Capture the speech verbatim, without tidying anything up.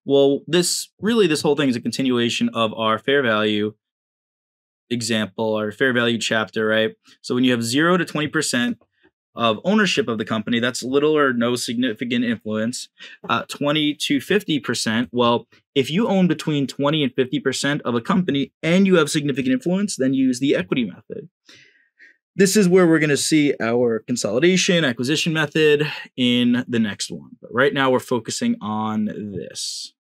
Well, this really, this whole thing is a continuation of our fair value example, our fair value chapter, right? So when you have zero to twenty percent of ownership of the company, that's little or no significant influence. Uh, twenty to fifty percent, well, if you own between twenty and fifty percent of a company and you have significant influence, then use the equity method. This is where we're going to see our consolidation acquisition method in the next one. But right now we're focusing on this.